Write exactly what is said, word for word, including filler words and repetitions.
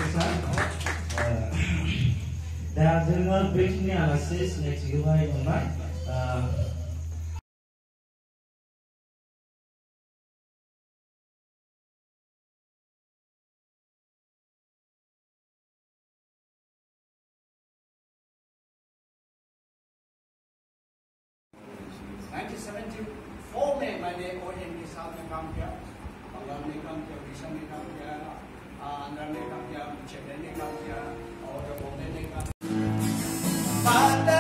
Darjeeling briefing analysis next you by online. nineteen seventy-four में मैंने Orient के साथ में काम किया, बंगाल में काम किया, उड़ीसा में काम किया, आंध्र में काम किया, चेन्नई में काम किया और बॉम्बे में काम किया।